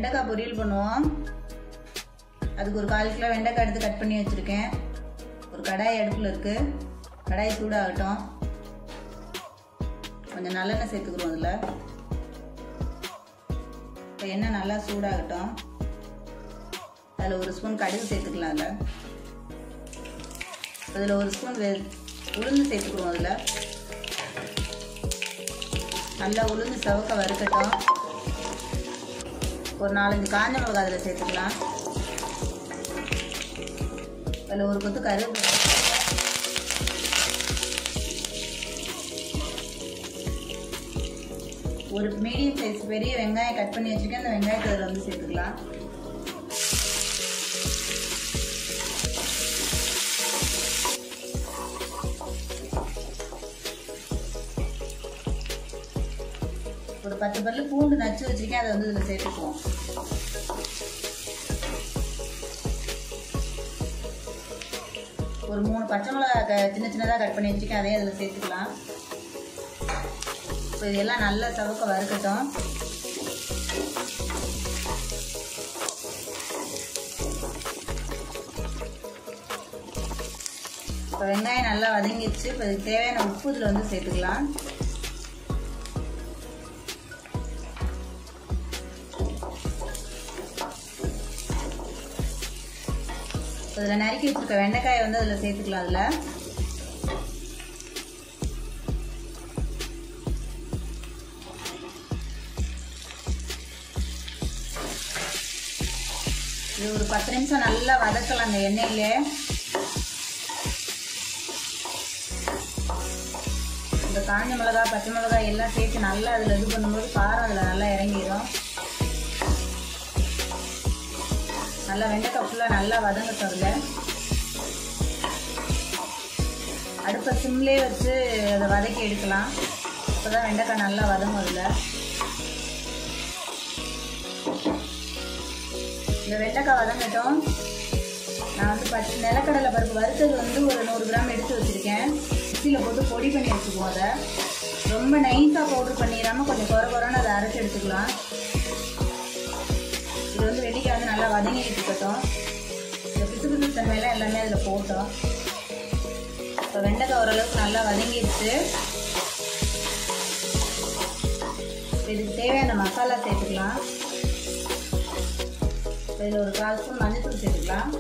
வெண்டைக்காய் பொரியல் பண்ணுவோம். அதுக்கு ஒரு 1/4 கிலோ வெண்டைக்காய் எடுத்து கட் பண்ணி வச்சிருக்கேன். ஒரு கடாய் அடுப்பில் இருக்கு. கடாய் சூடாகட்டும். கொஞ்சம் நல்லெண்ணெய் சேர்த்துக்கிறோம். அதில் இப்போ எண்ணெய் நல்லா சூடாகட்டும். அதில் 1 ஸ்பூன் கடுகு சேர்த்துக்கலாம். அதில் 1 ஸ்பூன் உளுந்து சேர்த்துக்கிறோம். அதில் நல்லா உளுந்து செவக்க வறுக்கட்டும். ஒரு 4-5 காஞ்ச மிளகாய் அதில் சேர்த்துக்கலாம். அதில் ஒரு கொத்து கருவேப்பிலை, ஒரு மீடியம் சைஸ் பெரிய வெங்காயம் கட் பண்ணி வச்சுருக்கேன். அந்த வெங்காயத்தை அதில் வந்து சேர்த்துக்கலாம். ஒரு 10 பல்லு பூண்டு நச்சு வச்சிருக்கேன். அதை வந்து இதில் சேர்த்துக்குவோம். ஒரு 3 பச்சை மிளகாய் சின்ன சின்னதாக கட் பண்ணி வச்சிருக்கேன். அதையும் அதில் சேர்த்துக்கலாம். இப்போ இதெல்லாம் நல்லா சவக்க வறுக்கட்டும். இப்போ வெங்காயம் நல்லா வதங்கிடுச்சு. இப்போ இதுக்கு தேவையான உப்பு இதில் வந்து சேர்த்துக்கலாம். அதில் நறுக்கி வச்சிருக்க வெண்டைக்காயை வந்து அதில் சேர்த்துக்கலாம். அதில் இது ஒரு 10 நிமிஷம் நல்லா வதக்கலாம். அந்த எண்ணெயிலே இந்த காஞ்ச மிளகாய் பச்சை மிளகாய் எல்லாம் சேர்த்து நல்லா அதில் இது பண்ணும்போது காரம் அதில் நல்லா இறங்கிடும். நல்லா வெண்டைக்காய் ஃபுல்லாக நல்லா வதங்கட்டும். அதில் அடுப்பை சிம்லே வச்சு அதை வதக்கி எடுக்கலாம். அப்போ தான் வெண்டைக்காய் நல்லா வதங்கும். அதில் இந்த வெண்டைக்காய் வதங்கட்டும். நான் வந்து நிலக்கடலை பருப்பு வறுத்தது வந்து ஒரு 100 கிராம் எடுத்து வச்சுருக்கேன். மிக்சியில் போட்டு பொடி பண்ணி வச்சுக்குவோம். அதை ரொம்ப நைஸாக பவுட்ரு பண்ணிடாமல் கொஞ்சம் குறைன்னு அதை அரைச்சி எடுத்துக்கலாம். இது வந்து வெண்டைக்காய் வந்து நல்லா வதங்கிட்டு இருக்கட்டும். இந்த பிசு தன்மையெல்லாம் எல்லாமே அதில் போட்டோம். இப்போ வெண்டைக்காய் ஓரளவுக்கு நல்லா வதங்கிடுச்சு. இதுக்கு தேவையான மசாலா சேர்த்துக்கலாம். இதில் ஒரு 1/4 ஸ்பூன் மஞ்சள் சேர்த்துக்கலாம்.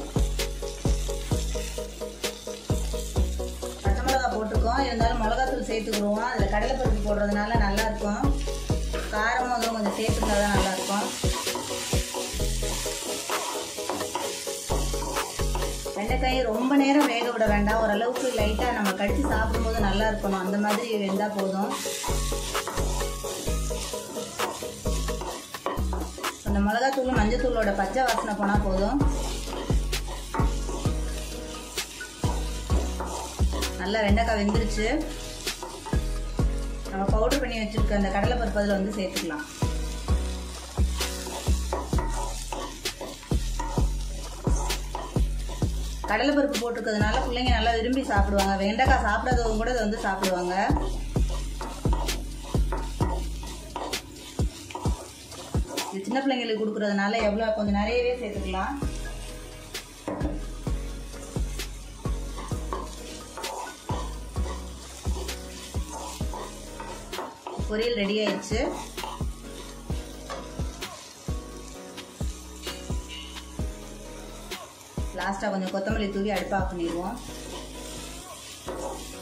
பச்சை மிளகாய் போட்டிருக்கோம். இருந்தாலும் மிளகாத்தூள் சேர்த்துக்குருவோம். அதில் கடலைப்பருப்பு போடுறதுனால நல்லாயிருக்கும். காரமும் அதுவும் கொஞ்சம் சேர்த்துக்கிட்டா தான் நல்லாயிருக்கும். வெண்டைக்காய் ரொம்ப நேரம் வேக விட வேண்டாம். ஓரளவுக்கு லைட்டாக நம்ம கடித்து சாப்பிடும்போது நல்லா இருக்கணும். அந்த மாதிரி வெந்தால் போதும். அந்த மிளகாத்தூள் மஞ்சத்தூளோட பச்சை வாசனை போனால் போதும். நல்லா வெண்டைக்காய் வெந்துருச்சு. நம்ம பவுடர் பண்ணி வச்சிருக்க அந்த கடலைப்பருப்பு அதில் வந்து சேர்த்துக்கலாம். கடலைப்பருப்பு போட்டிருக்கிறதுனால பிள்ளைங்க நல்லா விரும்பி சாப்பிடுவாங்க. வெண்டைக்காய் சாப்பிடாதவங்க கூட இதை வந்து சாப்பிடுவாங்க. இது சின்ன பிள்ளைங்களுக்கு கொடுக்கறதுனால கொஞ்சம் நிறையவே சேர்த்துக்கலாம். பொரியல் ரெடி ஆயிடுச்சு. லாஸ்ட்டாக கொஞ்சம் கொத்தமல்லி தூவி அடுப்பு ஆஃப் பண்ணிடுவோம்.